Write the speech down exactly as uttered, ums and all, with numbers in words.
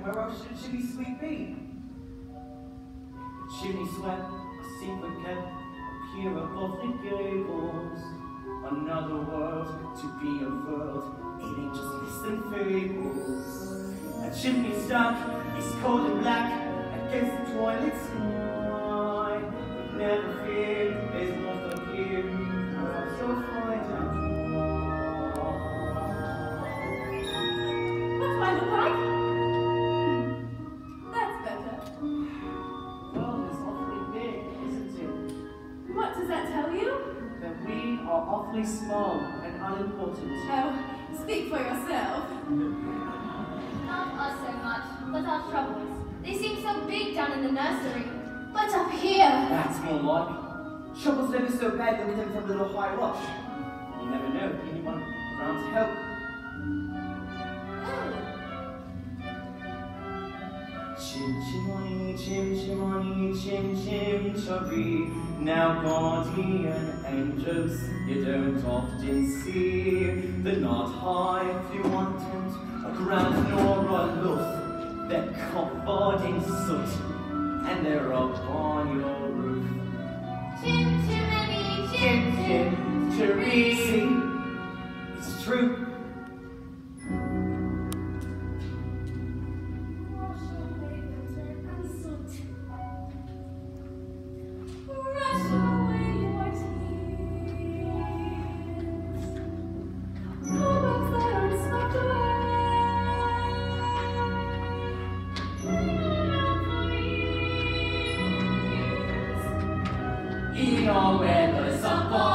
where else should chimney sweep be? The chimney swept, a secret kept, appear above the gables. Another world to be unfurled, it ain't just myths and fables. A chimney stack is cold and black against the twilight sky. But never fear, there's more for here, perhaps you'll find out why. What do I look like? That's better. The world is awfully big, isn't it? What does that tell you? That we are awfully small and unimportant. Oh, speak for yourself. Not us so much, but our troubles. They seem so big down in the nursery. But up here... That's more like it. Trouble's never so bad that we come from a little high rush. You never know, anyone around to help. Chim chimony, chim chimony, chim chim chubby. Now guardian angels you don't often see. They're not high if you want it, a ground nor a loof. They're covered in soot, and they're up on your roof. Chim chimney, chim Chim chim chiree. It's true. In all weathers, up